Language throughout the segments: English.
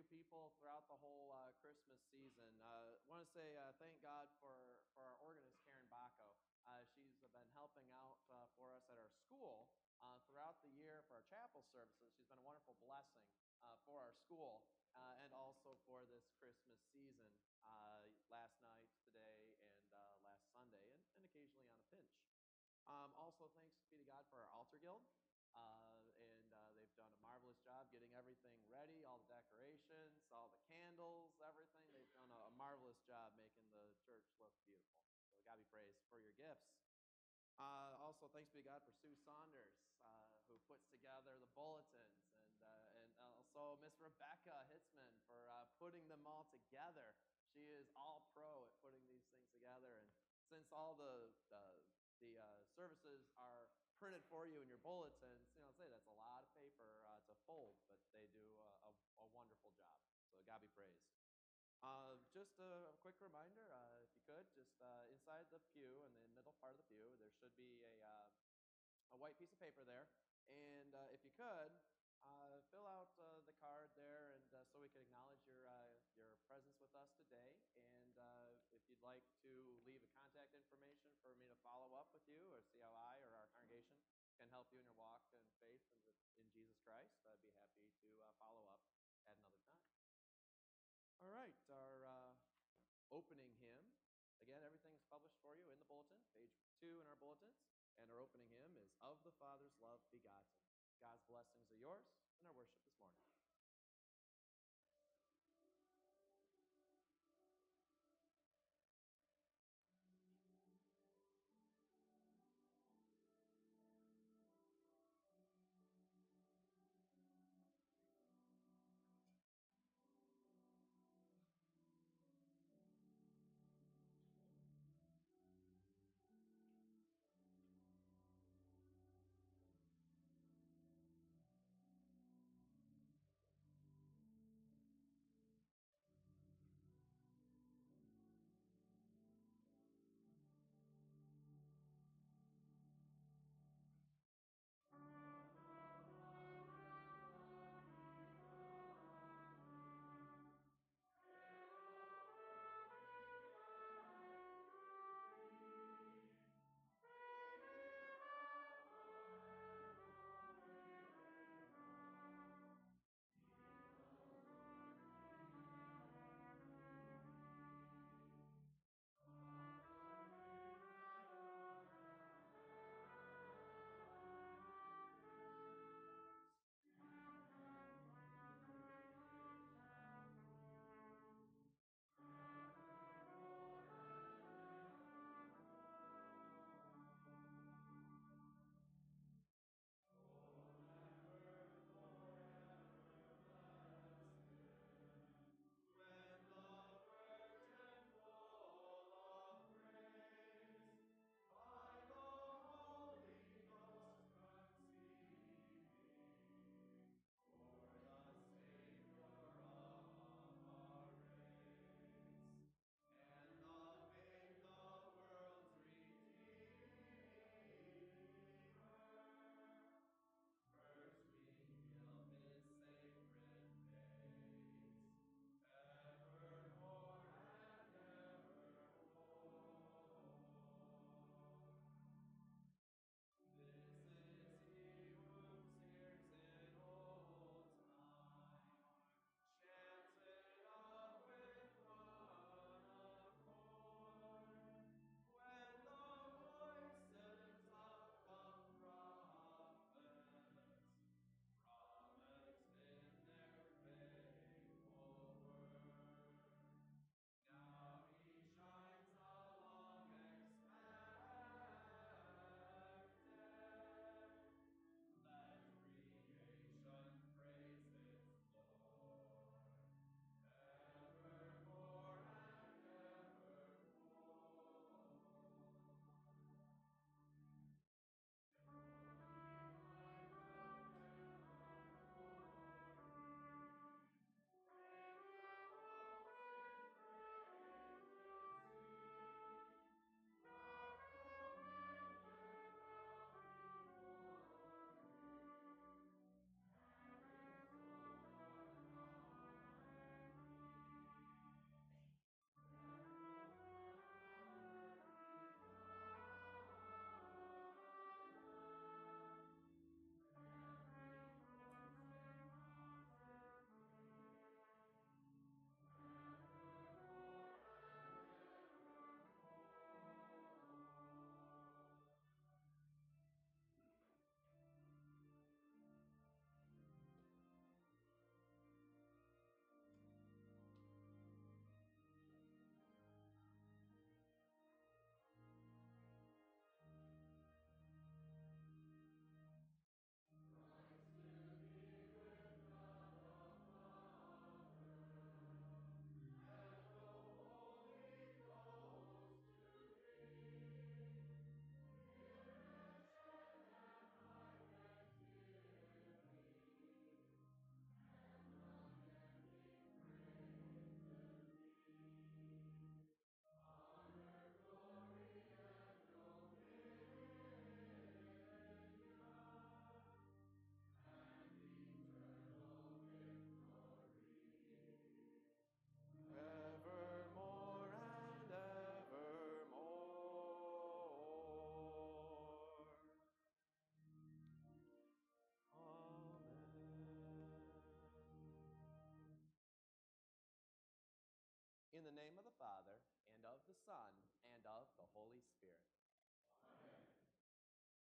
people throughout the whole Christmas season. I want to say thank God for our organist, Karen Bacco. She's been helping out for us at our school throughout the year for our chapel services. She's been a wonderful blessing for our school and also for this Christmas season last night, today, and last Sunday, and occasionally on a pinch. Also, thanks be to God for our altar guild. And they've done a marvelous job getting everything ready, all the decorations, all the candles, everything. They've done a marvelous job making the church look beautiful. So God be praised for your gifts. Also, thanks be to God for Sue Saunders, who puts together the bulletins, and also Miss Rebecca Hitzman for putting them all together. She is all pro at putting these things together, and since all the services are printed for you in your bulletins, say that's a lot of paper to fold, but they do a wonderful job. So God be praised. Just a quick reminder, if you could, just inside the pew, in the middle part of the pew, there should be a white piece of paper there. And if you could, fill out the card there, and so we can acknowledge your presence with us today. And if you'd like to leave a contact information for me to follow up with you, or see how I or our congregation can help you in your walk and faith in Jesus Christ, I'd be happy to follow up at another time. All right, our opening hymn. Again, everything is published for you in the bulletin, page 2 in our bulletins. And our opening hymn is Of the Father's Love Begotten. God's blessings are yours in our worship this morning.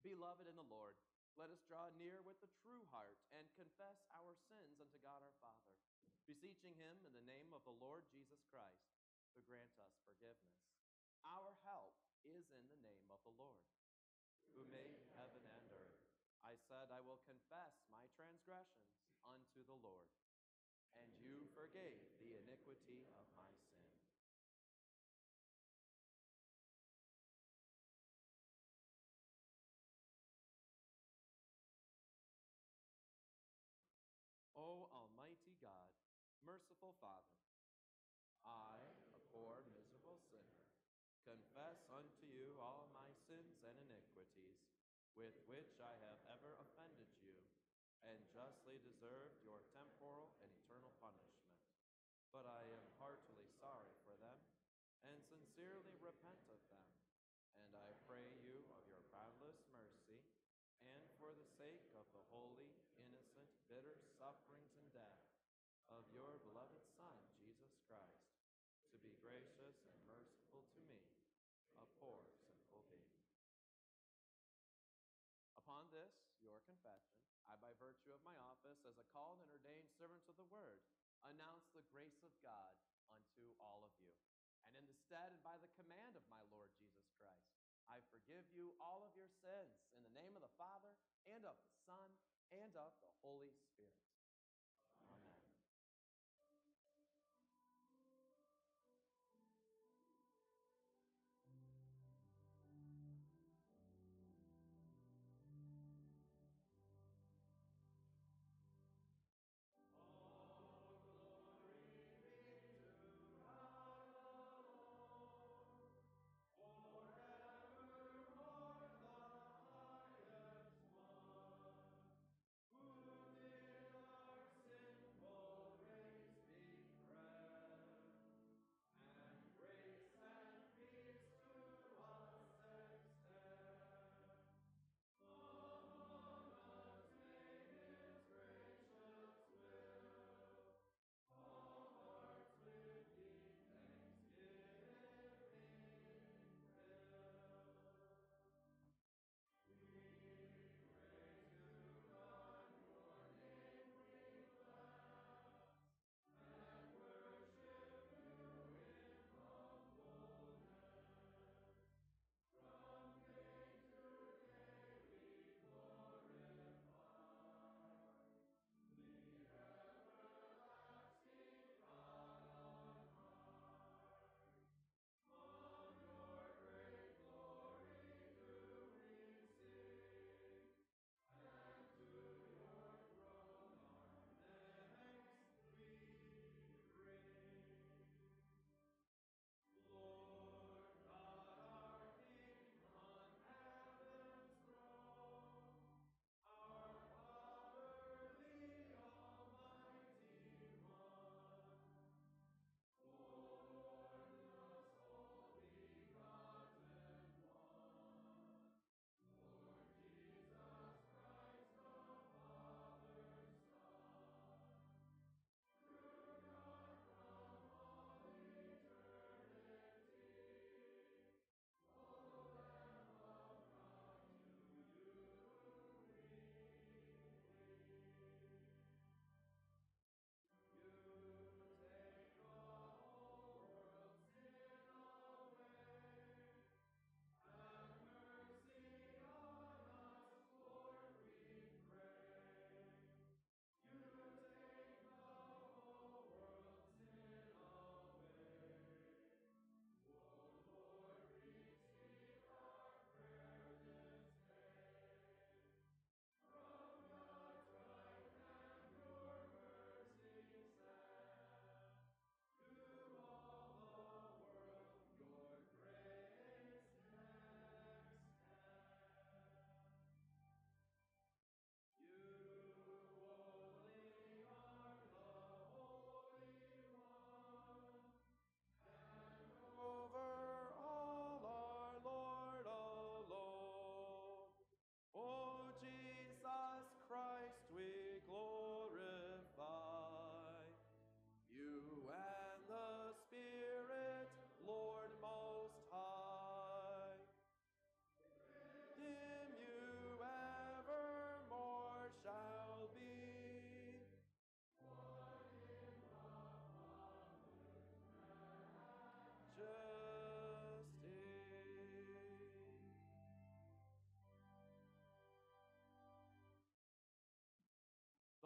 Beloved in the Lord, let us draw near with a true heart and confess our sins unto God our Father, beseeching him in the name of the Lord Jesus Christ to grant us forgiveness. Our help is in the name of the Lord, who made heaven and earth. I said, I will confess my transgressions unto the Lord, and you forgave the iniquity of my sin. O Almighty God, merciful Father, I, a poor, miserable sinner, confess unto you all my sins and iniquities, with which I have ever offended you, and justly deserved your temporal and eternal punishment. But I am heartily sorry for them, and sincerely repent of them. And I pray you of your boundless mercy, and for the sake of the holy, innocent, bitter sufferings and death of your beloved Son, Jesus Christ, to be gracious and merciful to me, a poor, sinful baby. Upon this, your confession, I, by virtue of my office as a called and ordained servant of the word, announce the grace of God unto all of you. And in the stead and by the command of my Lord Jesus Christ, I forgive you all of your sins in the name of the Father, and of the Son, and of the Holy Spirit. Amen.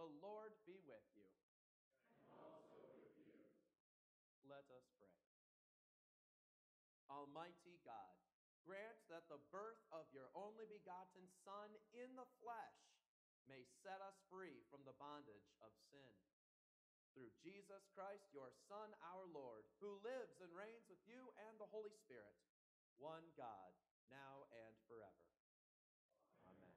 The Lord be with you. And also with you. Let us pray. Almighty God, grant that the birth of your only begotten Son in the flesh may set us free from the bondage of sin. Through Jesus Christ, your Son, our Lord, who lives and reigns with you and the Holy Spirit, one God, now and forever. Amen.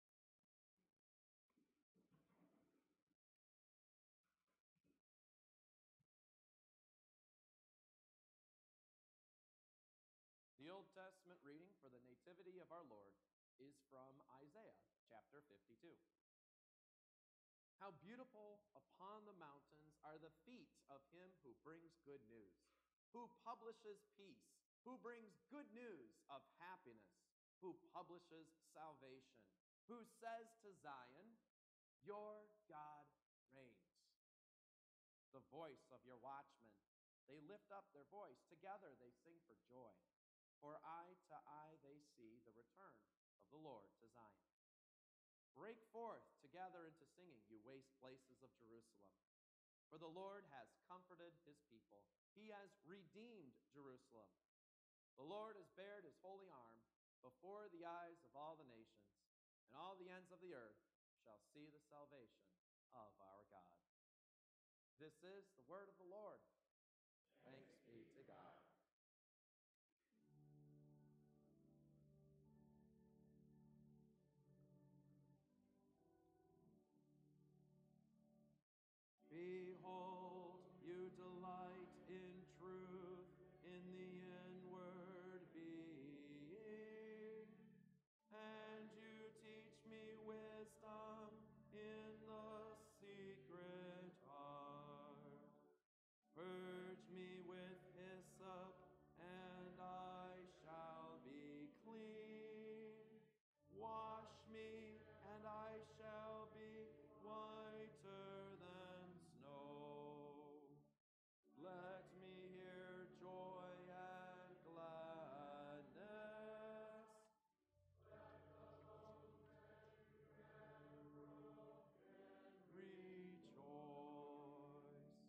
The Old Testament reading for the Nativity of our Lord is from Isaiah chapter 52. How beautiful upon the mountains are the feet of him who brings good news, who publishes peace, who brings good news of happiness, who publishes salvation, who says to Zion, your God reigns. The voice of your watchmen, they lift up their voice. Together they sing for joy. For eye to eye they see the return of the Lord to Zion. Break forth together into singing, you waste places of Jerusalem. For the Lord has comforted his people. He has redeemed Jerusalem. The Lord has bared his holy arm before the eyes of all the nations, and all the ends of the earth shall see the salvation of our God. This is the word of the Lord. Thanks be to God. Behold, you delight in truth in the inward being, and you teach me wisdom in the secret heart. Purge me with hyssop, and I shall be clean. Wash me, and I shall be whiter than snow. Let me hear joy and gladness. Let the bones and rejoice.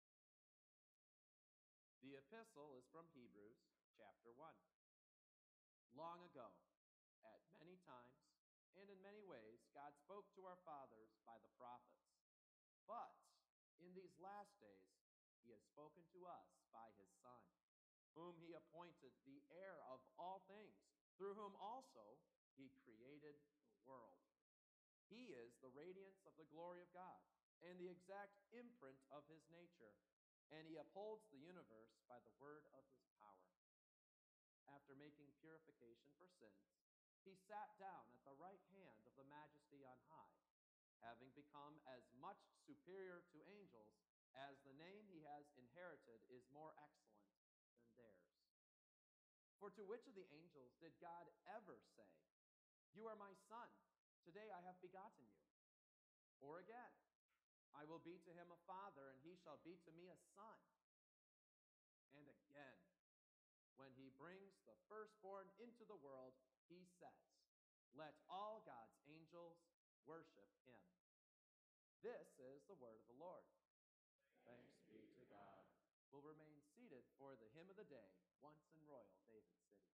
The epistle is from Hebrews chapter 1. Long ago, at many times and in many ways, God spoke to our fathers by the prophets. But in these last days, he has spoken to us by his Son, whom he appointed the heir of all things, through whom also he created the world. He is the radiance of the glory of God and the exact imprint of his nature, and he upholds the universe by the word of his power. After making purification for sins, he sat down at the right hand of the Majesty on high, having become as much superior to angels as the name he has inherited is more excellent than theirs. For to which of the angels did God ever say, you are my son, today I have begotten you? Or again, I will be to him a father, and he shall be to me a son. And again, when he brings the firstborn into the world, he says, let all God's angels worship him. This is the word of the Lord. Thanks be to God. We'll remain seated for the hymn of the day, Once in Royal David City.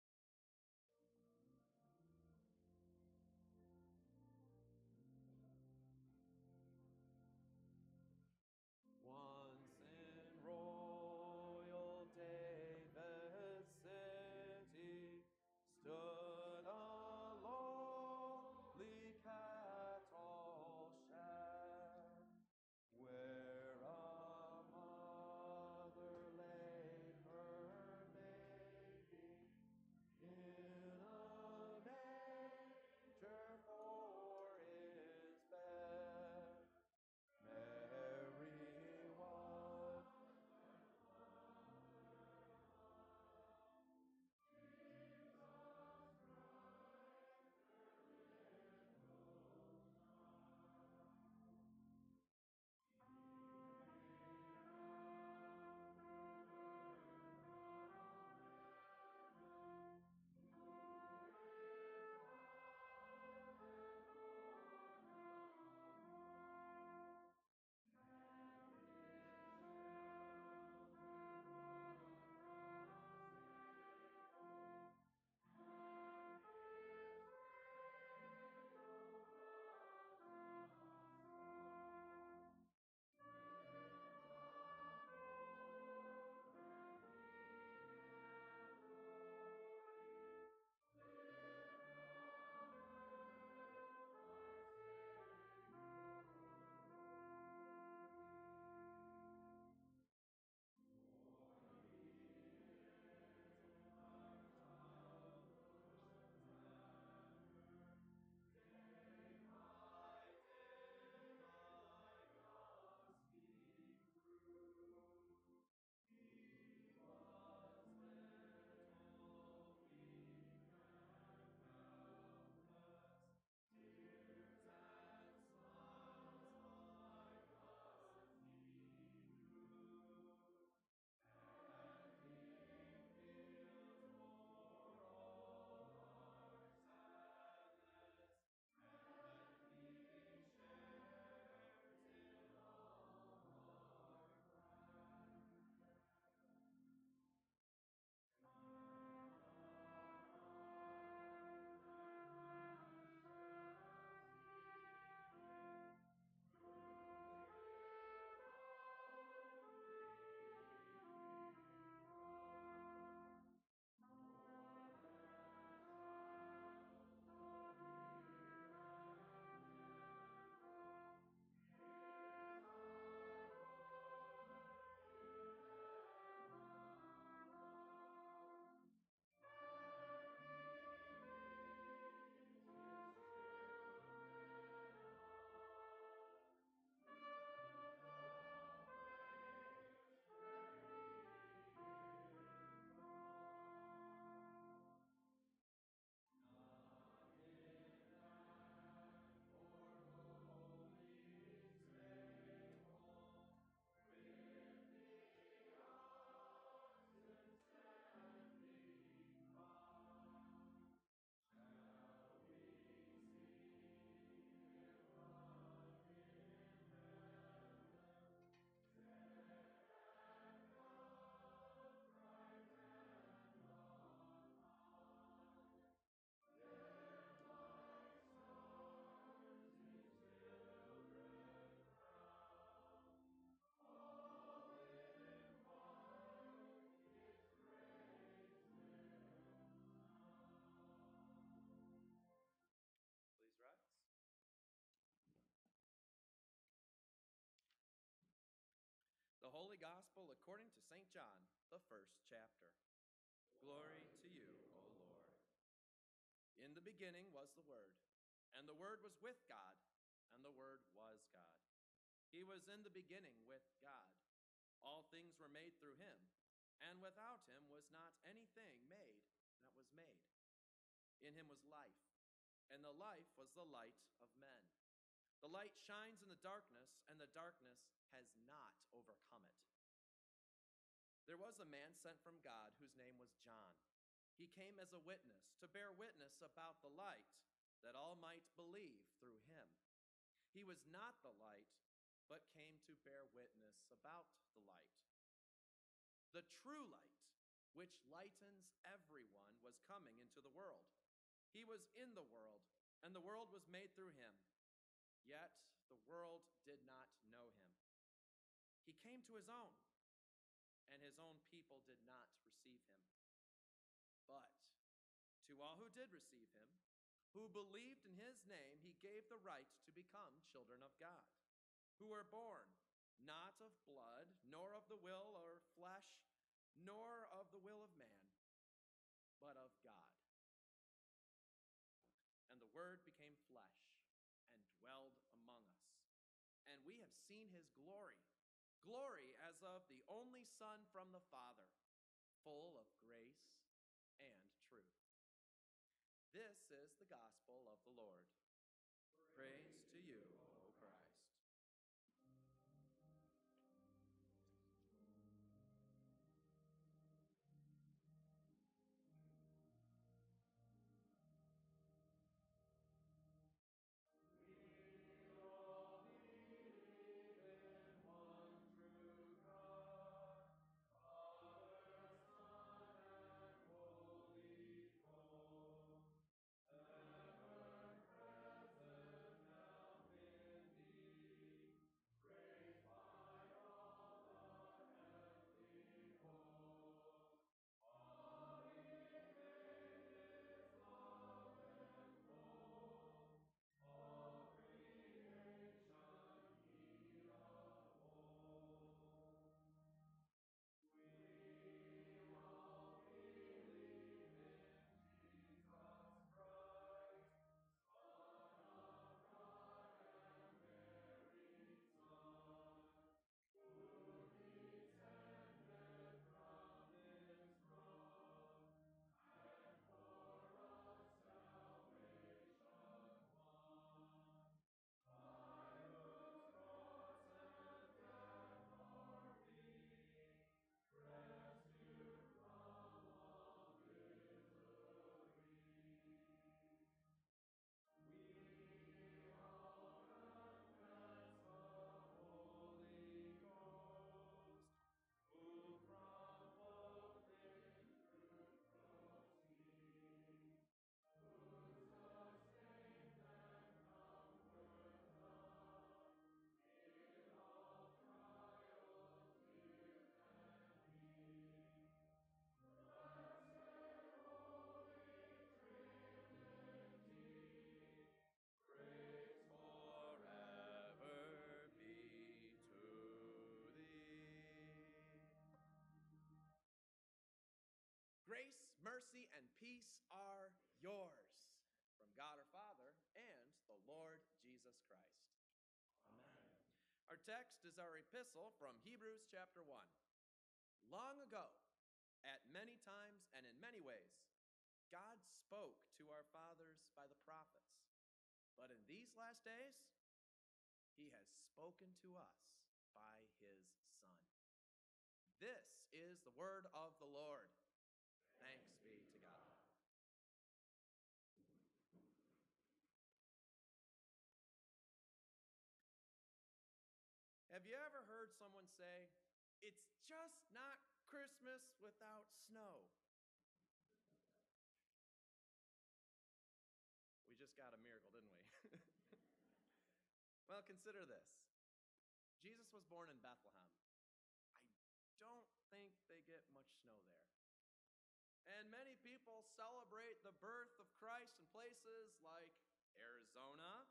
Once in royal David city stood a lowly cattle shed, where a mother laid her babe. according to St. John, the 1st chapter. Glory to you, O Lord. In the beginning was the Word, and the Word was with God, and the Word was God. He was in the beginning with God. All things were made through him, and without him was not anything made that was made. In him was life, and the life was the light of men. The light shines in the darkness, and the darkness has not overcome it. There was a man sent from God whose name was John. He came as a witness, to bear witness about the light, that all might believe through him. He was not the light, but came to bear witness about the light. The true light, which lightens everyone, was coming into the world. He was in the world, and the world was made through him. Yet the world did not know him. He came to his own, and his own people did not receive him. But to all who did receive him, who believed in his name, he gave the right to become children of God, who were born not of blood, nor of the will or flesh, nor of the will of man, but of God. And the Word became flesh and dwelled among us. And we have seen his glory, glory as of the only Son from the Father, full of grace and truth. This is the gospel of the Lord. Praise to you, O Christ. Grace, mercy, and peace are yours from God our Father and the Lord Jesus Christ. Amen. Our text is our epistle from Hebrews chapter 1. Long ago, at many times and in many ways, God spoke to our fathers by the prophets. But in these last days, he has spoken to us by his Son. This is the word of the Lord. Thanks be to God. Have you ever heard someone say, "It's just not Christmas without snow"? We just got a miracle, didn't we? Well, consider this. Jesus was born in Bethlehem. I don't think they get much snow there. And many people celebrate the birth of Christ in places like Arizona,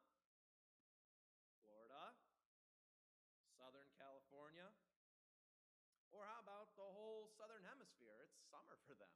Florida, Southern California, or how for them.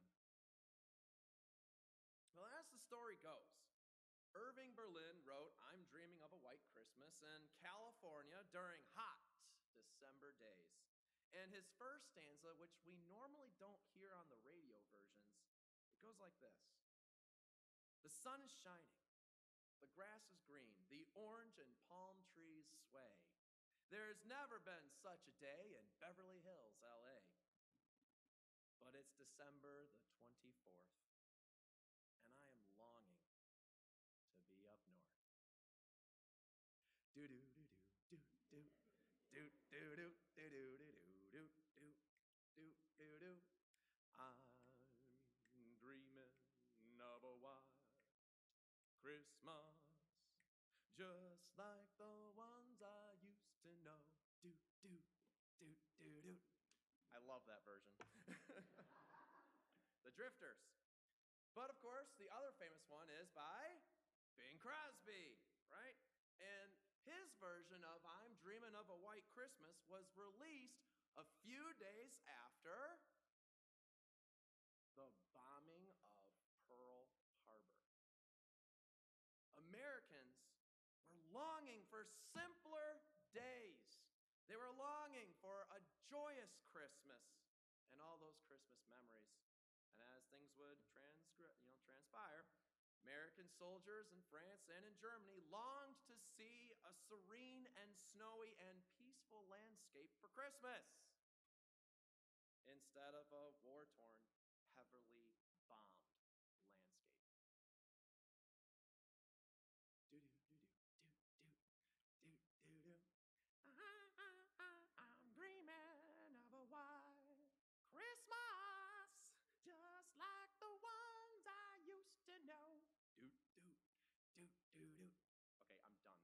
Well, as the story goes, Irving Berlin wrote I'm Dreaming of a White Christmas in California during hot December days. And his first stanza, which we normally don't hear on the radio versions, it goes like this. The sun is shining, the grass is green, the orange and palm trees sway. There's never been such a day in Beverly Hills, LA. But it's December the 24th, and I am longing to be up north. Do do do do do do do do do do do do do do do do. I'm dreaming of a white Christmas, just like the ones I used to know. Do do do do do. I love that version. The Drifters. But of course, the other famous one is by Bing Crosby, right? And his version of I'm Dreaming of a White Christmas was released a few days after the bombing of Pearl Harbor. Americans were longing for simpler days. They were longing for a joyous Christmas and all those Christmas memories. And as things would transpire, American soldiers in France and in Germany longed to see a serene and snowy and peaceful landscape for Christmas instead of a war-torn, heavily bombed landscape. Do-do-do-do-do-do-do-do-do. I'm dreaming of a white Christmas, just like the ones I used to know. Do-do-do-do-do. Okay, I'm done.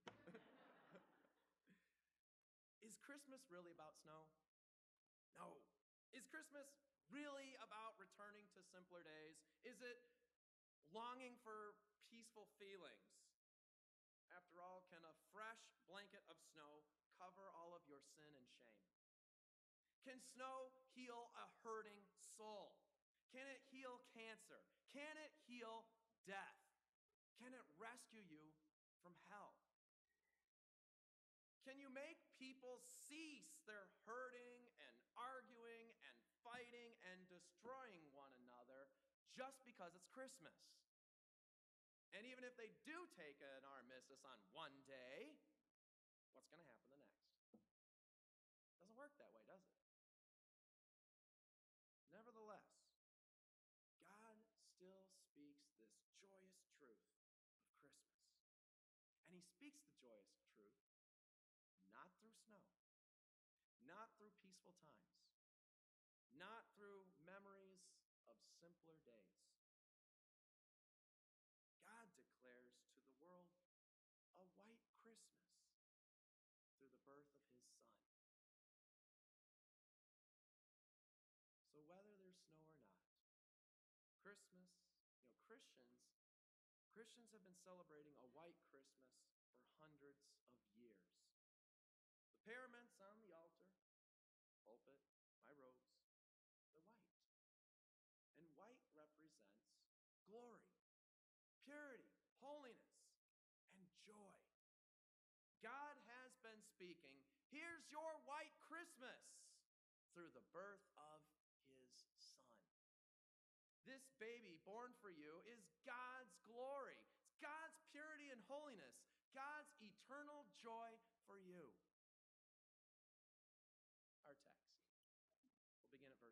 Is Christmas really about snow? No. Is Christmas really about returning to simpler days? Is it longing for peaceful feelings? After all, can a fresh blanket of snow cover all of your sin and shame? Can snow heal a hurting soul? Can it heal cancer? Can it heal death? Can it rescue you from hell? Can you make people cease their hurting and arguing and fighting and destroying one another just because it's Christmas? And even if they do take an armistice on one day, what's going to happen the next? Doesn't work that way, does it? Nevertheless, God still speaks this joyous truth of Christmas. And he speaks the joyous truth not through snow, not through peaceful times, not through memories of simpler days. God declares to the world a white Christmas through the birth of his Son. So whether there's snow or not, Christmas, Christians have been celebrating a white Christmas for hundreds of years. The paraments on the altar, pulpit, my robes, they're white. And white represents glory, purity, holiness, and joy. God has been speaking, here's your white Christmas, through the birth of his Son. This baby born for you is God's glory. It's God's purity and holiness, God's eternal joy for you. Our text. We'll begin at verse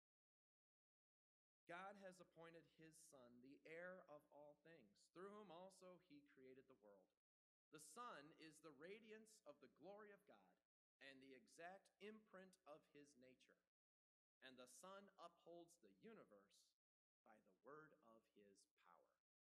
2. God has appointed his Son, the heir of all things, through whom also he created the world. The Son is the radiance of the glory of God and the exact imprint of his nature. And the Son upholds the universe by the word of his power.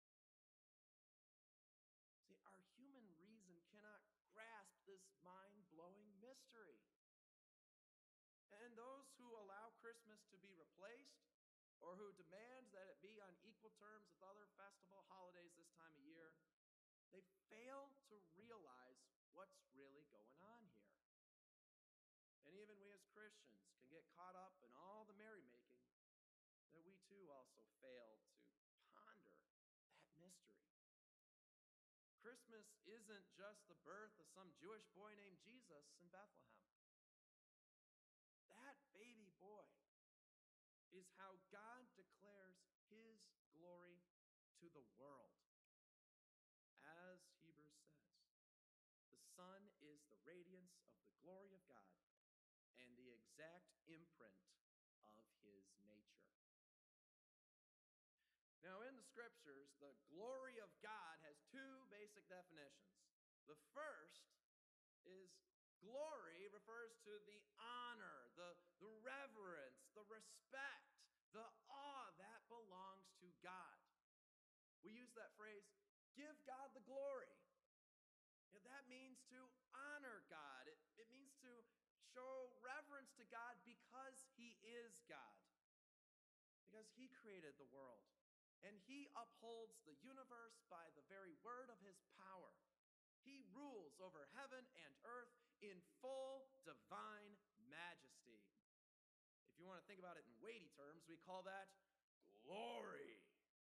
See, our human reason cannot grasp this mind-blowing mystery. And those who allow Christmas to be replaced, or who demand that it be on equal terms with other festival holidays this time of year, they fail to realize what's really going on here. And even we as Christians can get caught up in all the merrymaking too also fail to ponder that mystery. Christmas isn't just the birth of some Jewish boy named Jesus in Bethlehem. That baby boy is how God declares his glory to the world. As Hebrews says, the Son is the radiance of the glory of God and the exact imprint of his nature. Now, in the scriptures, the glory of God has two basic definitions. The first is glory refers to the honor, the reverence, the respect, the awe that belongs to God. We use that phrase, give God the glory. That means to honor God. It means to show reverence to God because he is God. Because he created the world. And he upholds the universe by the very word of his power. He rules over heaven and earth in full divine majesty. If you want to think about it in weighty terms, we call that glory.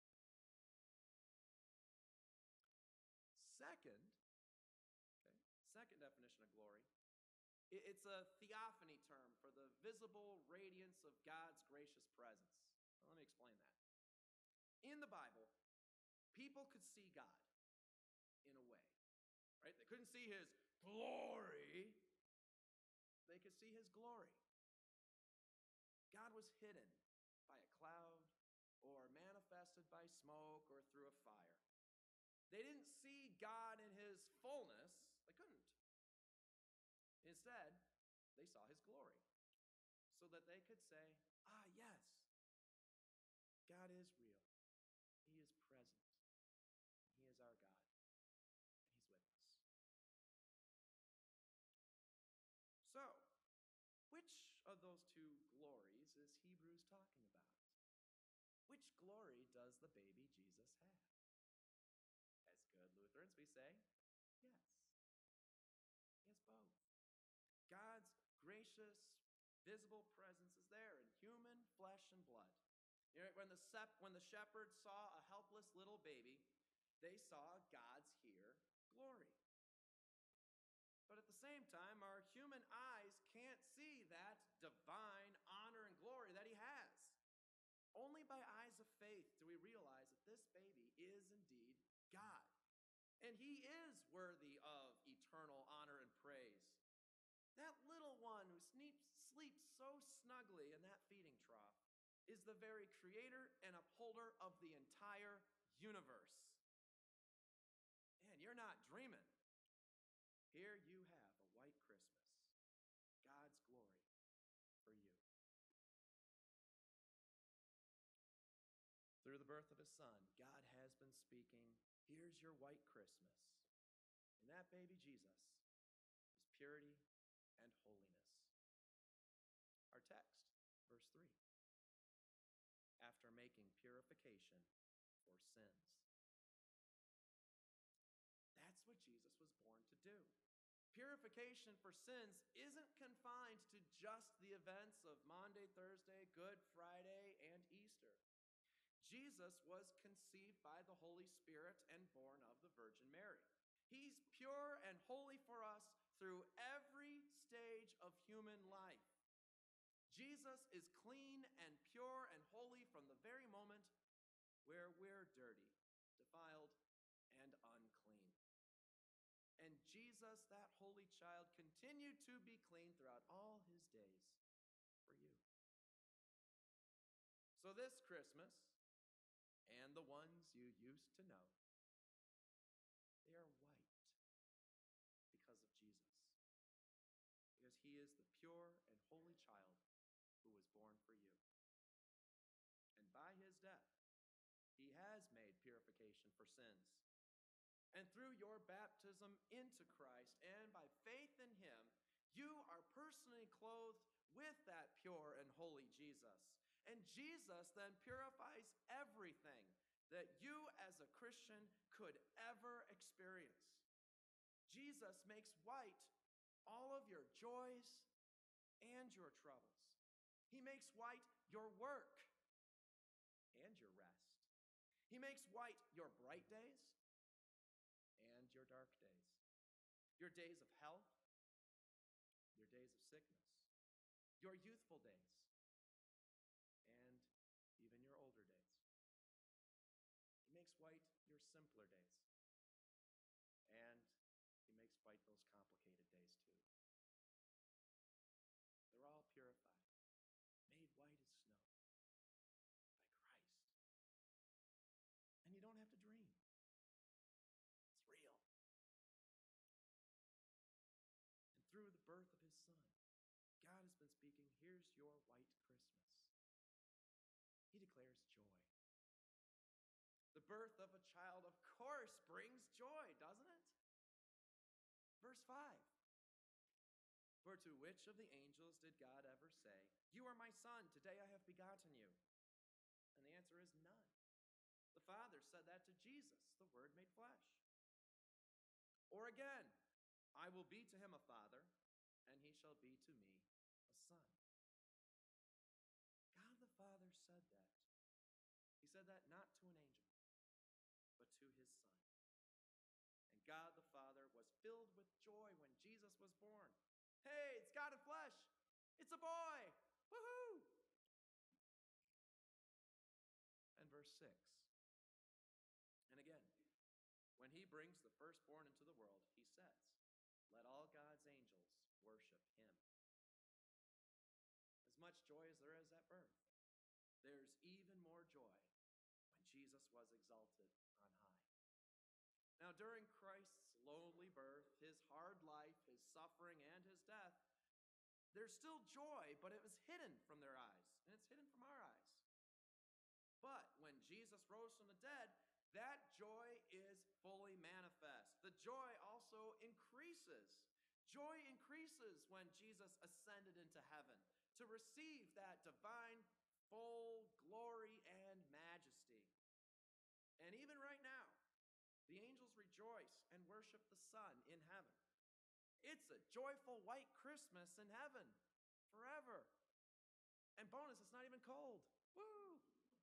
Second definition of glory, it's a theophany term for the visible radiance of God's gracious presence. Let me explain that. In the Bible, people could see God in a way, right? They couldn't see his glory. They could see his glory. God was hidden by a cloud or manifested by smoke or through a fire. They didn't see God in his fullness. They couldn't. Instead, they saw his glory so that they could say, yes, God is real. He is present. He is our God. And he's with us. So, which of those two glories is Hebrews talking about? Which glory does the baby Jesus have? As good Lutherans, we say, yes. He has both. God's gracious, visible presence is there in human flesh and blood. You know, when the shepherds saw a helpless little baby, they saw God's here glory. But at the same time, our human eyes can't see that divine honor and glory that he has. Only by eyes of faith do we realize that this baby is indeed God. And he is worthy of eternal honor and praise. That little one who sleeps so snugly in that feeding trough is the very creator and upholder of the entire universe. Man, you're not dreaming. Here you have a white Christmas, God's glory for you. Through the birth of his son, God has been speaking, here's your white Christmas. And that baby Jesus is purity and holiness. Our text, verse 3. After making purification for sins. That's what Jesus was born to do. Purification for sins isn't confined to just the events of Maundy, Thursday, Good Friday, and Easter. Jesus was conceived by the Holy Spirit and born of the Virgin Mary. He's pure and holy for us through every stage of human life. Jesus is clean and pure and holy from the very moment where we're dirty, defiled, and unclean. And Jesus, that holy child, continued to be clean throughout all his days for you. So this Christmas, and the ones you used to know, they are white because of Jesus. Because he is the pure and holy child who was born for you. And by his death, he has made purification for sins. And through your baptism into Christ and by faith in him, you are personally clothed with that pure and holy Jesus. And Jesus then purifies everything that you as a Christian could ever experience. Jesus makes white all of your joys and your troubles. He makes white your work, He makes white your bright days and your dark days, your days of health, your days of sickness, your youthful days, and even your older days. He makes white your simpler days, and he makes white those complicated days too. They're all purified, made white as snow by Christ. And you don't have to dream. It's real. And through the birth of his son, God has been speaking, here's your white Christmas. He declares joy. The birth of a child, of course, brings joy, doesn't it? Verse 5. For to which of the angels did God ever say, "You are my son, today I have begotten you"? And the answer is none. The Father said that to Jesus, the Word made flesh. Or again, I will be to him a father, and he shall be to me a son. God the Father said that. He said that not to an angel, but to his son. And God the Father was filled with joy when Jesus was born. Hey, it's God in flesh. It's a boy. Woohoo! And verse 6. And again, when he brings the firstborn into the world, he says, let all God's angels worship him. As much joy as there is at birth, there's even more joy when Jesus was exalted on high. Now, during Christ's lowly birth, his hard life, his suffering, and his death, there's still joy, but it was hidden from their eyes, and it's hidden from our eyes. But when Jesus rose from the dead, that joy is fully manifest. The joy also increases. Joy increases when Jesus ascended into heaven to receive that divine full glory and majesty. And even right now, the angels rejoice and worship the Son in heaven. It's a joyful white Christmas in heaven forever. And bonus, it's not even cold. Woo!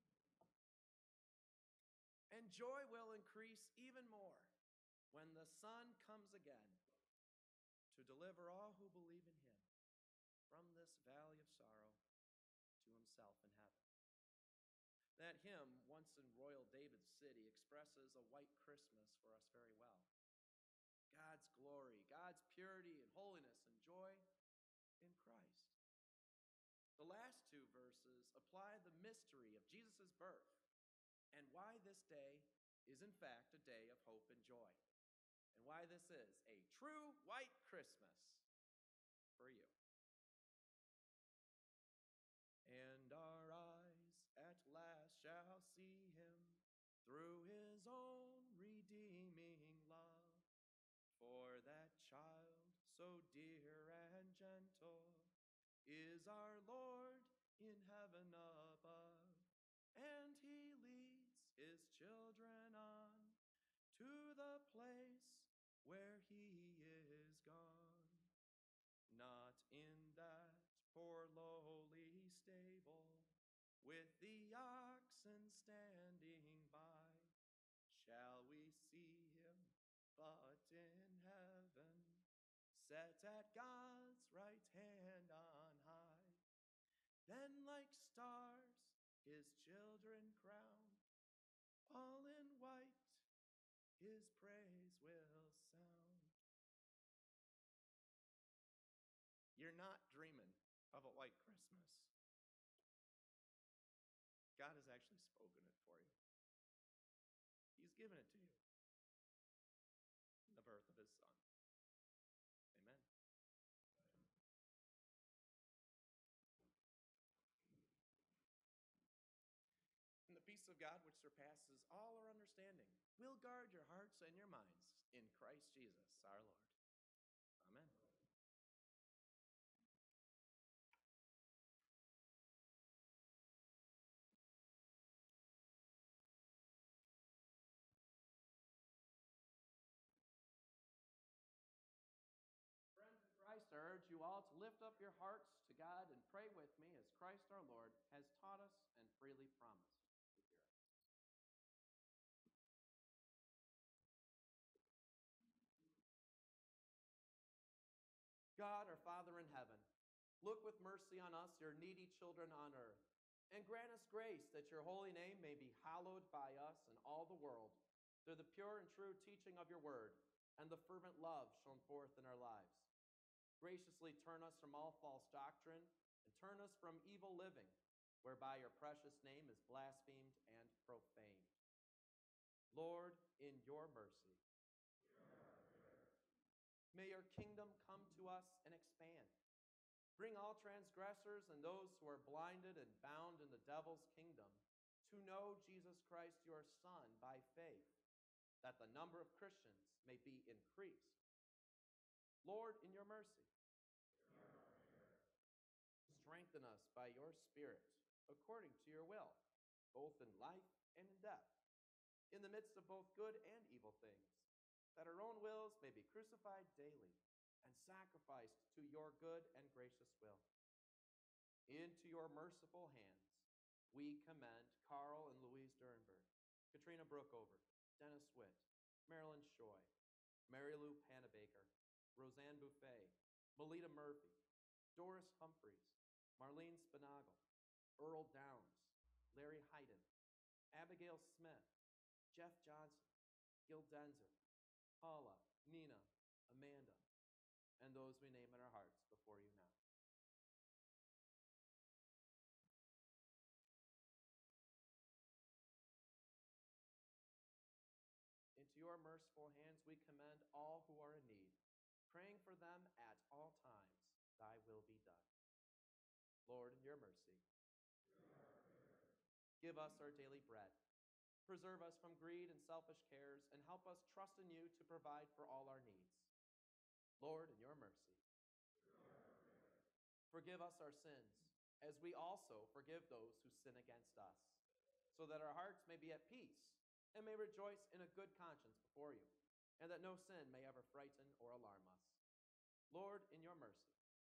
And joy will increase even more when the Son comes again to deliver all who believe in him from this valley of sorrow to himself in heaven. That hymn, once in royal David's city, expresses a white Christmas for us very well. God's glory, God's purity and holiness and joy in Christ. The last two verses apply the mystery of Jesus' birth and why this day is in fact a day of hope and joy, and why this is a true white Christmas for you. And our eyes at last shall see him through his own redeeming love. For that child so dear and gentle is our Lord in heaven above, and he leads his children on to the place where he is gone. Not in that poor lowly stable with the oxen standing by shall we see him, but in heaven, set at God's right hand on high. Then like stars his children crown, all in white his praise will sound. You're not dreaming of a white Christmas. God has actually spoken it for you. He's given it to you in the birth of his Son. Amen. And the peace of God, which surpasses all our understanding, will guard your hearts and your minds in Christ Jesus our Lord. Amen. Friends in Christ, I urge you all to lift up your hearts to God and pray with me as Christ our Lord has taught us and freely promised. Look with mercy on us, your needy children on earth, and grant us grace that your holy name may be hallowed by us and all the world, through the pure and true teaching of your word and the fervent love shown forth in our lives. Graciously turn us from all false doctrine and turn us from evil living, whereby your precious name is blasphemed and profaned. Lord, in your mercy, may your kingdom come to us and expand. Bring all transgressors and those who are blinded and bound in the devil's kingdom to know Jesus Christ, your Son, by faith, that the number of Christians may be increased. Lord, in your mercy, strengthen us by your Spirit, according to your will, both in life and in death, in the midst of both good and evil things, that our own wills may be crucified daily and sacrificed to your good and gracious will. Into your merciful hands we commend Carl and Louise Dernberg, Katrina Brookover, Dennis Witt, Marilyn Shoy, Mary Lou Panabaker, Roseanne Buffet, Melita Murphy, Doris Humphreys, Marlene Spinagle, Earl Downs, Larry Hyden, Abigail Smith, Jeff Johnson, Gil Denzer, Paula, Nina, Amanda, and those we name in our hearts before you now. Into your merciful hands we commend all who are in need, praying for them at all times, thy will be done. Lord, in your mercy, give us our daily bread. Preserve us from greed and selfish cares, and help us trust in you to provide for all our needs. Lord, in your mercy, forgive us our sins, as we also forgive those who sin against us, so that our hearts may be at peace and may rejoice in a good conscience before you, and that no sin may ever frighten or alarm us. Lord, in your mercy,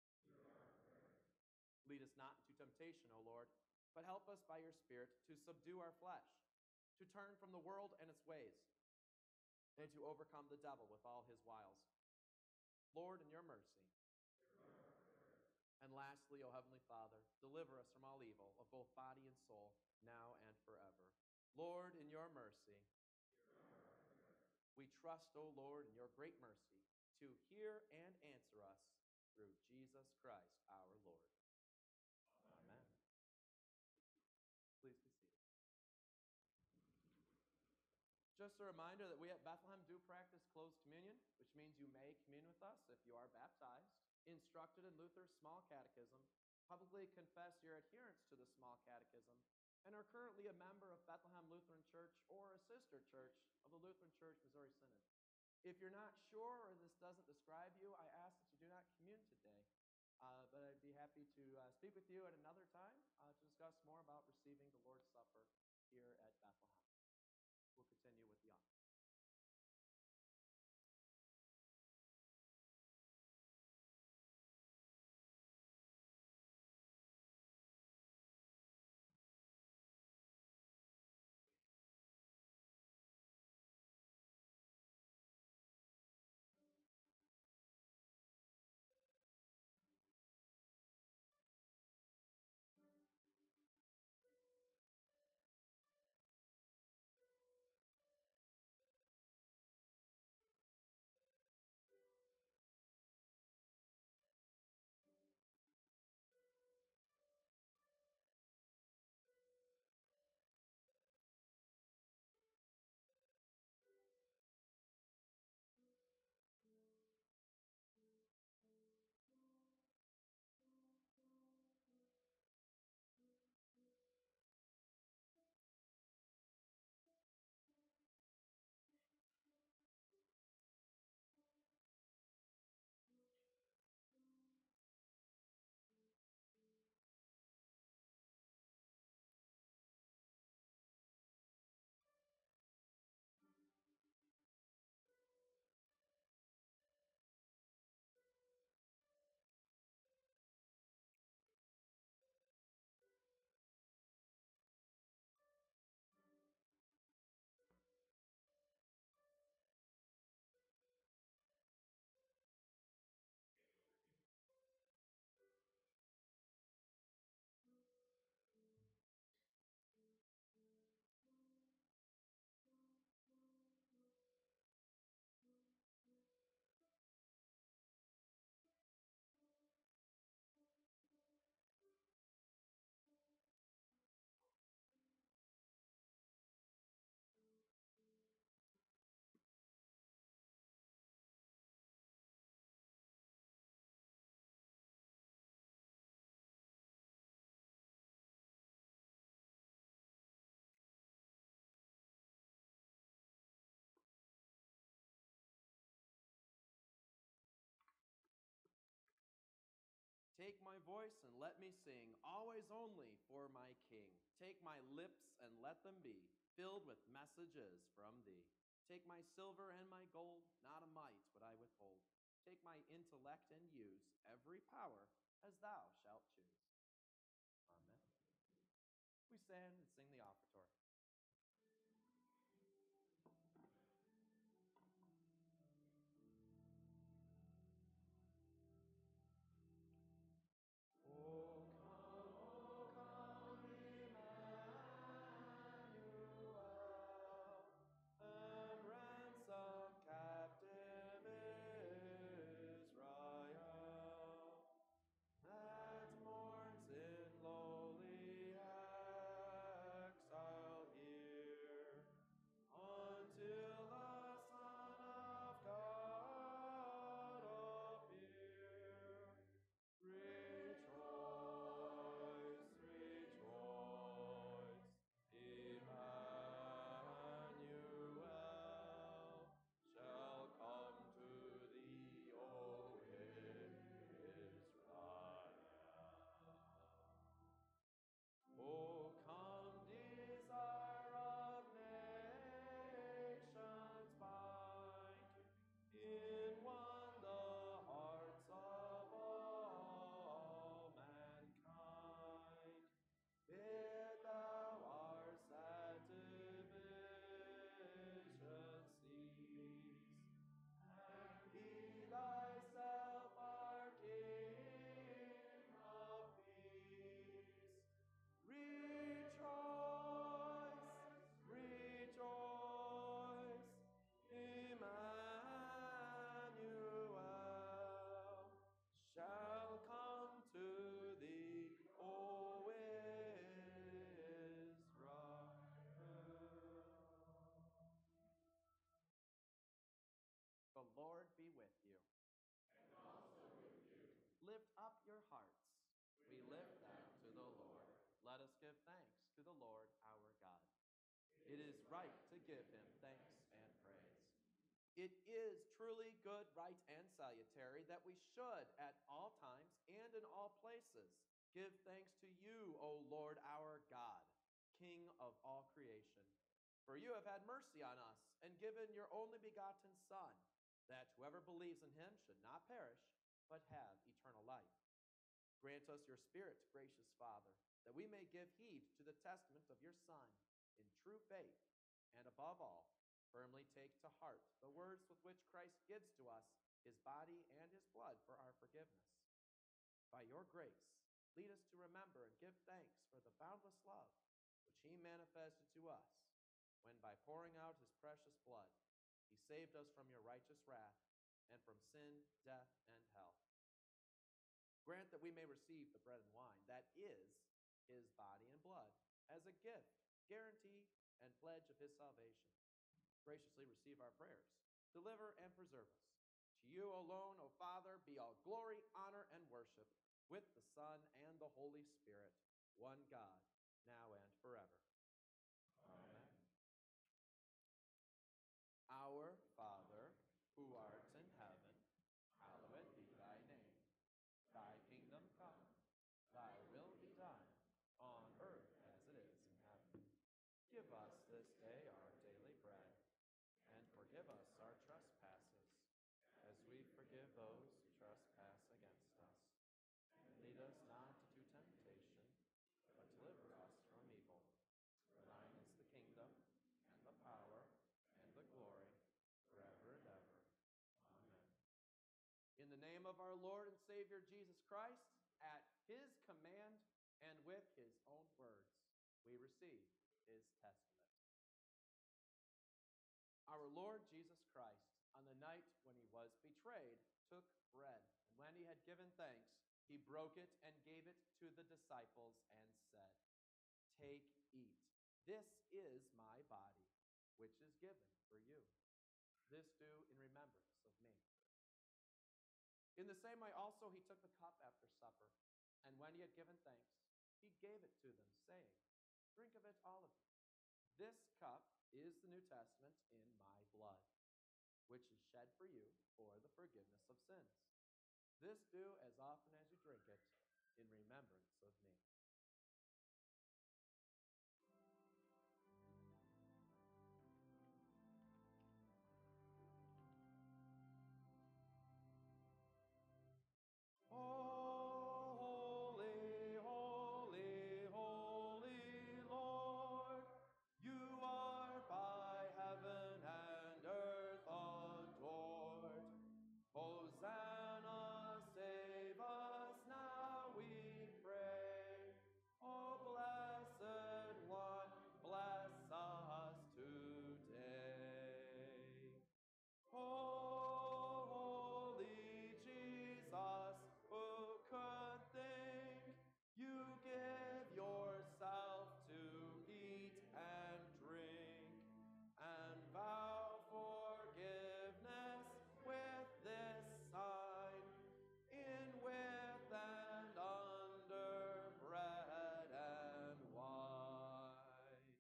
lead us not into temptation, O Lord, but help us by your Spirit to subdue our flesh, to turn from the world and its ways, and to overcome the devil with all his wiles. Lord, in your mercy. And lastly, O Heavenly Father, deliver us from all evil of both body and soul, now and forever. Lord, in your mercy. We trust, O Lord, in your great mercy, to hear and answer us through Jesus Christ, our Lord. Amen. Please be seated. Just a reminder that we at Bethlehem do practice closed communion, which means you may commune with us if you are baptized, instructed in Luther's Small Catechism, publicly confess your adherence to the Small Catechism, and are currently a member of Bethlehem Lutheran Church or a sister church of the Lutheran Church Missouri Synod. If you're not sure or this doesn't describe you, I ask that you do not commune today, but I'd be happy to speak with you at another time to discuss more about receiving the Lord's Supper here at Bethlehem. We'll continue with the honor. Take my voice and let me sing, always only for my King. Take my lips and let them be filled with messages from thee. Take my silver and my gold, not a mite would I withhold. Take my intellect and use every power as thou shalt choose. Amen. We stand and sing the offertory. The Lord be with you. And also with you. Lift up your hearts. We lift them to the Lord. Let us give thanks to the Lord our God. It is right to give him thanks and praise. It is truly good, right, and salutary that we should at all times and in all places give thanks to you, O Lord our God, King of all creation. For you have had mercy on us and given your only begotten Son, that whoever believes in him should not perish, but have eternal life. Grant us your Spirit, gracious Father, that we may give heed to the testament of your Son in true faith, and above all, firmly take to heart the words with which Christ gives to us his body and his blood for our forgiveness. By your grace, lead us to remember and give thanks for the boundless love which he manifested to us, when by pouring out his precious blood, he saved us from your righteous wrath and from sin, death, and hell. Grant that we may receive the bread and wine, that is his body and blood, as a gift, guarantee, and pledge of his salvation. Graciously receive our prayers. Deliver and preserve us. To you alone, O Father, be all glory, honor, and worship, with the Son and the Holy Spirit, one God, now and forever. Amen. Our Father, who art in heaven, hallowed be thy name. Thy kingdom come, thy will be done, on earth as it is in heaven. Give us this day our daily bread, and forgive us our trespasses, as we forgive those who trespass against us. Lead us not into temptation, but deliver us from evil. For thine is the kingdom, and the power, and the glory, forever and ever. Amen. In the name of our Lord and Savior Jesus Christ, at his command and with his own words, we receive his testament. Our Lord Jesus Christ, on the night when he was betrayed, took bread, and when he had given thanks, he broke it and gave it to the disciples and said, "Take, eat. This is my body, which is given for you. This do in remembrance of me." In the same way also he took the cup after supper, and when he had given thanks, he gave it to them, saying, "Drink of it, all of you. This cup is the New Testament in my blood, which is shed for you for the forgiveness of sins. This do as often as you drink it in remembrance of me. Holy, holy, holy Lord, you are by heaven and earth adored. Hosanna, save us now, we pray. O blessed one, bless us today. Oh, holy Jesus, who could think you give yourself to eat and drink, and vow forgiveness with this sign, in, with, and under bread and wine.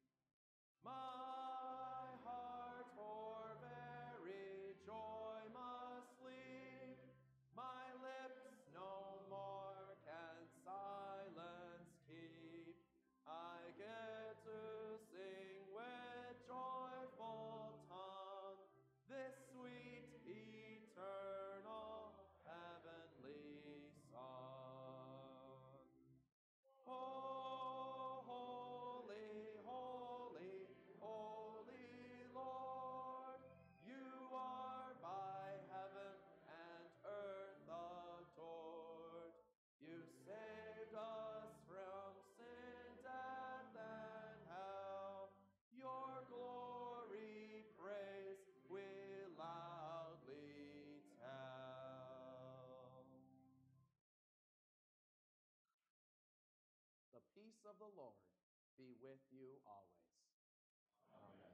My heart for very joy must leap, my lips no more can silence keep. I get to sing with joyful tongue this sweet, eternal, heavenly song. Oh, holy, holy, holy Lord, you are by heaven and earth adored. You saved us from sin, death, and hell. Your glory praise we loudly tell. The peace of the Lord be with you always. Amen.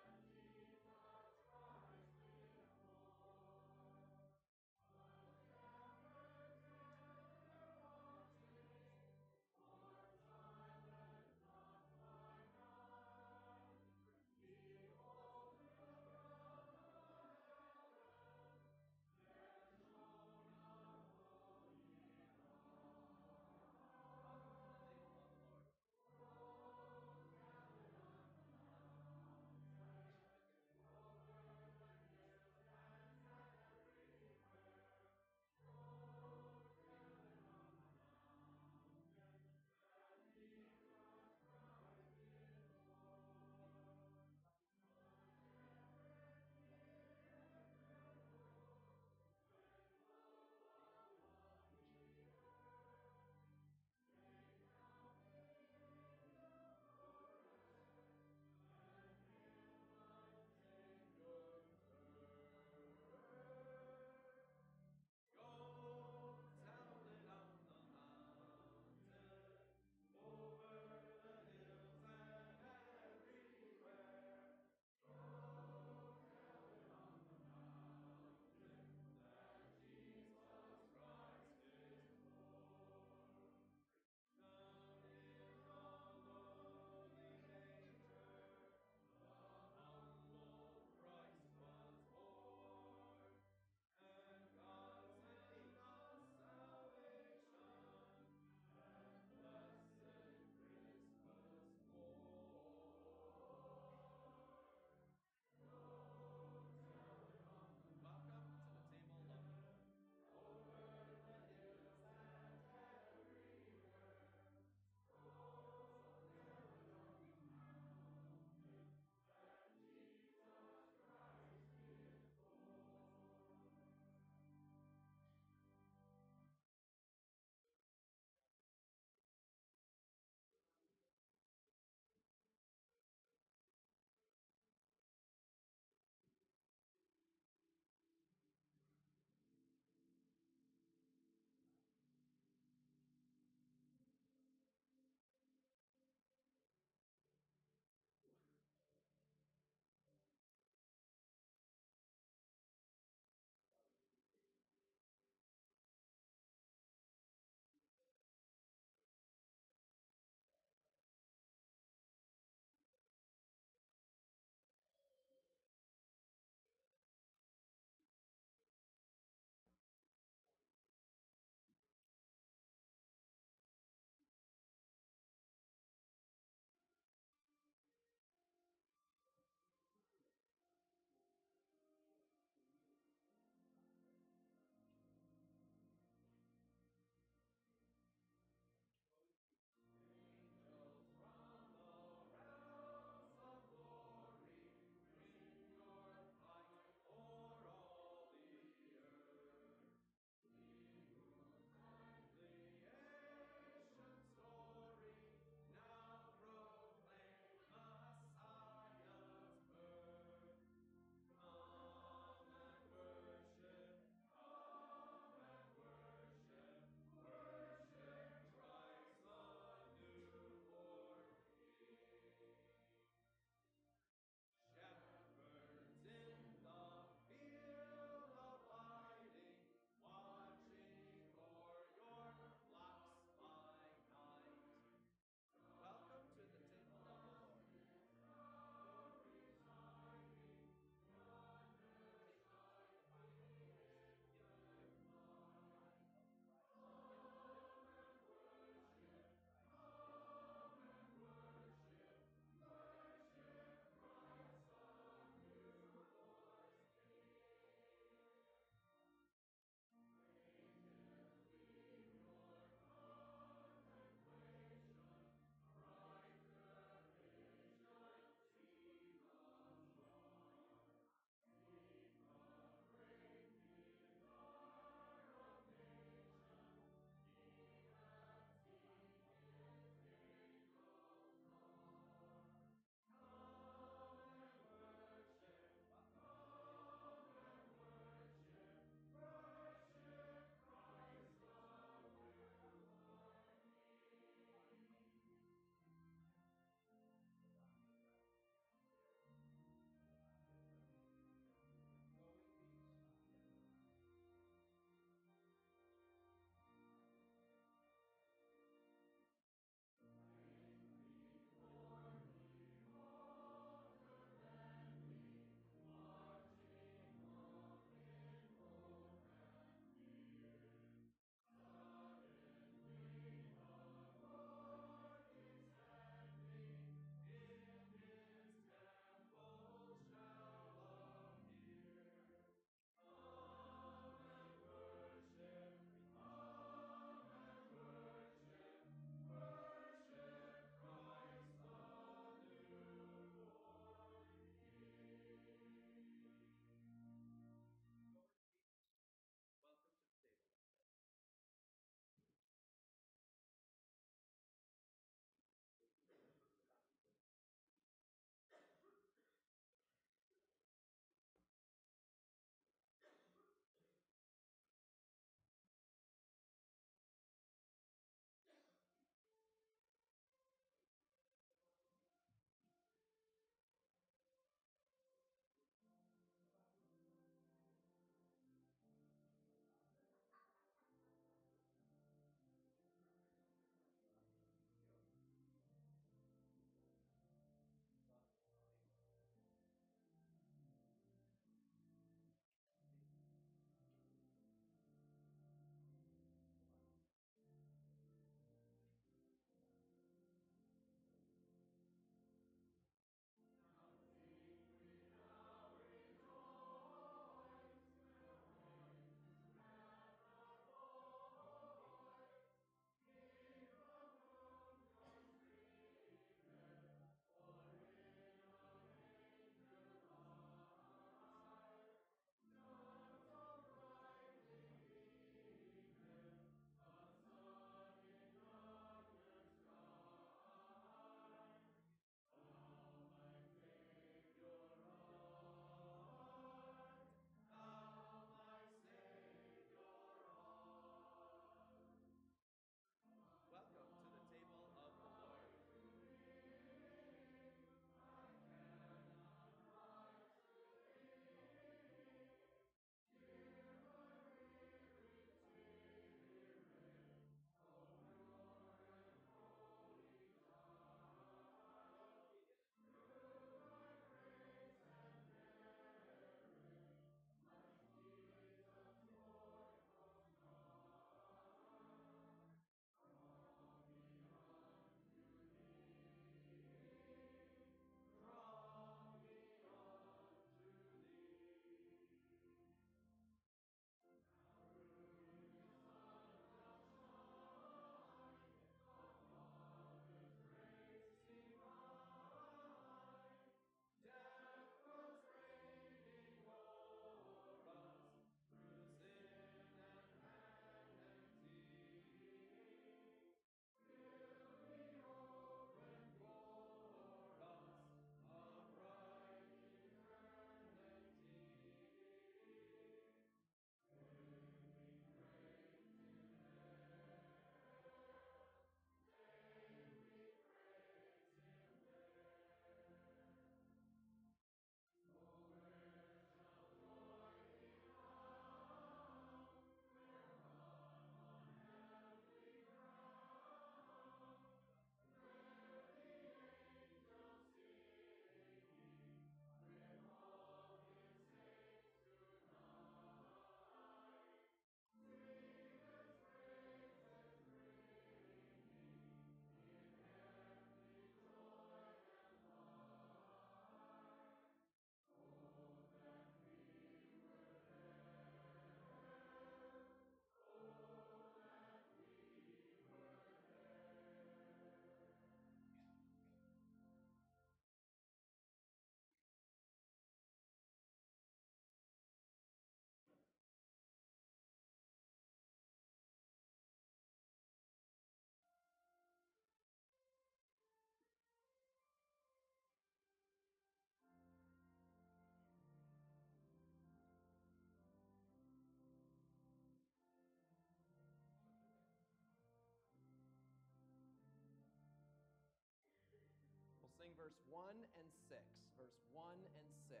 verse 1 and 6. Verse 1 and 6.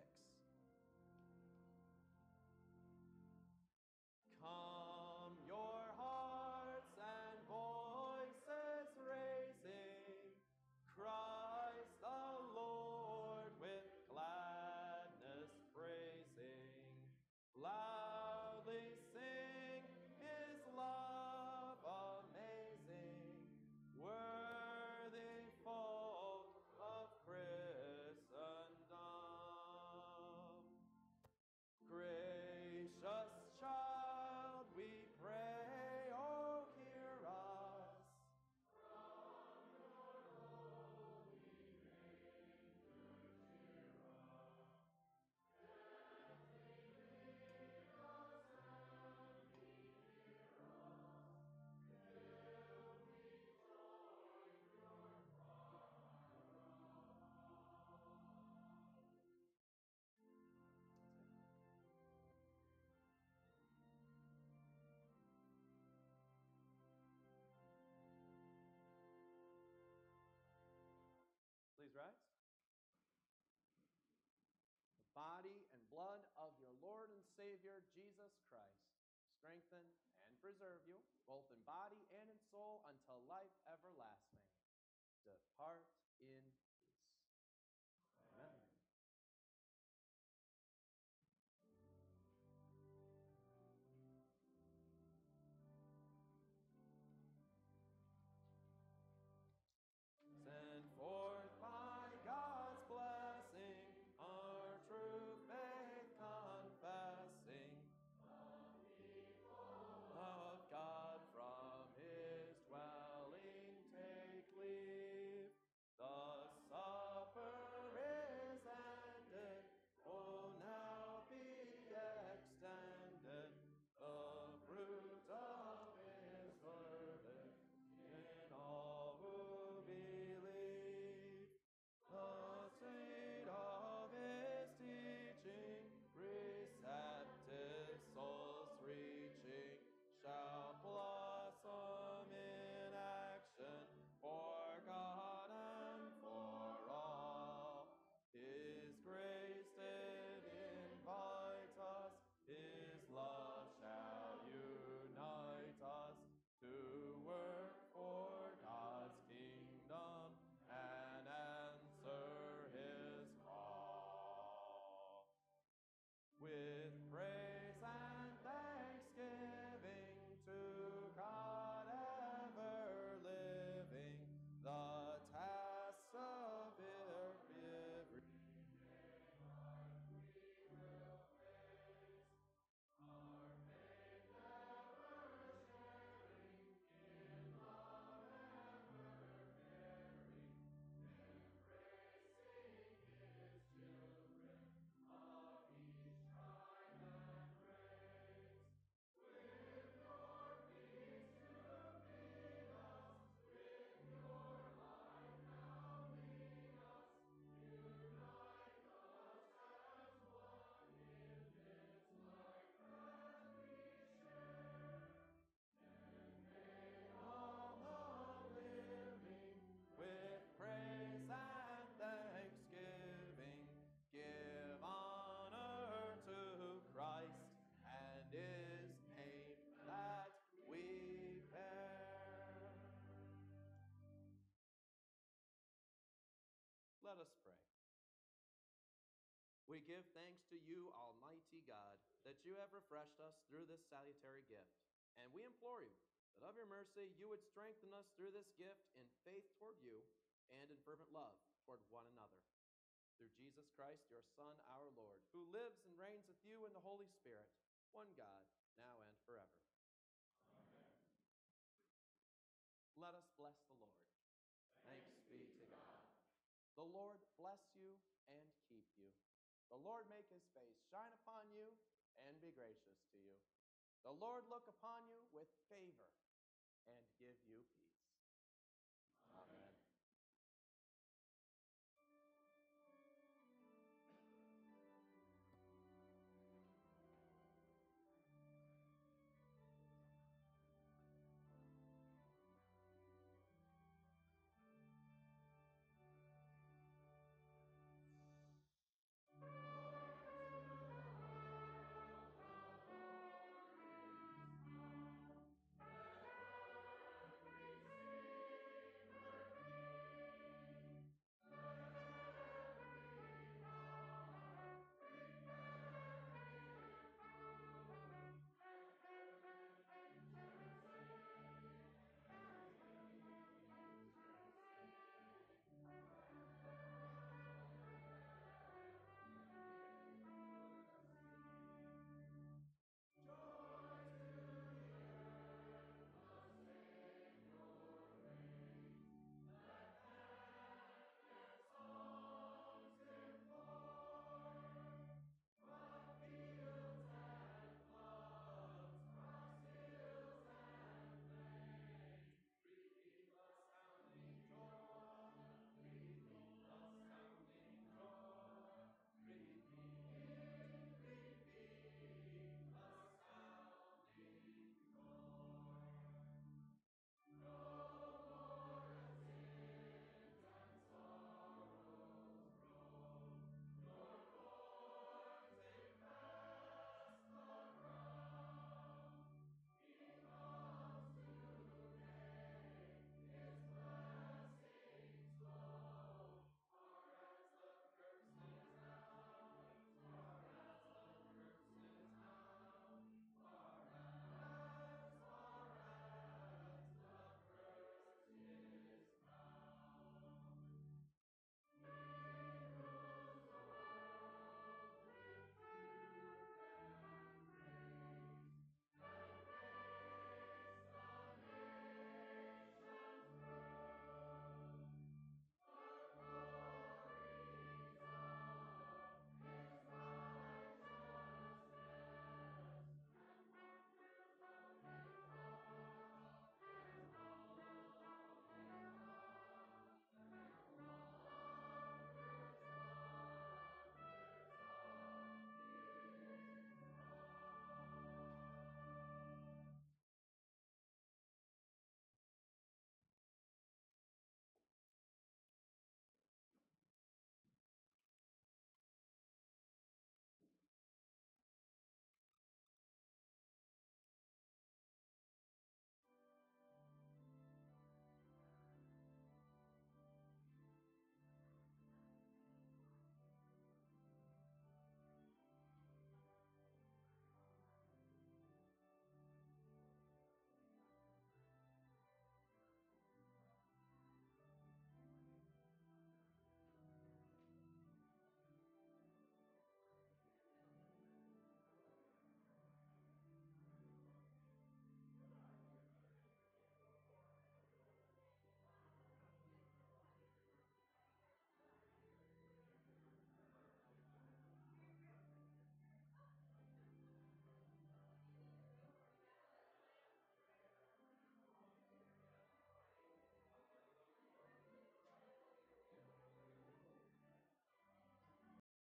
Come, your hearts and voices raising, Christ the Lord with gladness praising. Loudly sing his love amazing, worthy folk of Christendom. Gracious child, we pray, oh, hear us. Please rise. The body and blood of your Lord and Savior, Jesus Christ, strengthen and preserve you, both in body and in soul, until life everlasting. Depart in peace. Amen. Send forth by God's blessing, our true faith confessing, of God from his dwelling take leave. The supper is ended, oh now be extended the fruit of his word in all who believe. The seed of his teaching, receptive souls reaching, shall blossom in action for God and for all. His grace did invite us, his love shall unite us to work for God's kingdom and answer his call. With praise and thanksgiving to God ever living, the tasks of every with praise and thanksgiving, give honor to Christ and his name that we bear. Let us pray. We give thanks to you, Almighty God, that you have refreshed us through this salutary gift. And we implore you that of your mercy you would strengthen us through this gift in faith toward you and in fervent love toward one another. Through Jesus Christ, your Son, our Lord, who lives and reigns with you in the Holy Spirit, one God, now and forever. Amen. Let us bless the Lord. Thanks be to God. The Lord bless you and keep you. The Lord make his face shine upon you and be gracious to you. The Lord look upon you with favor and give you peace.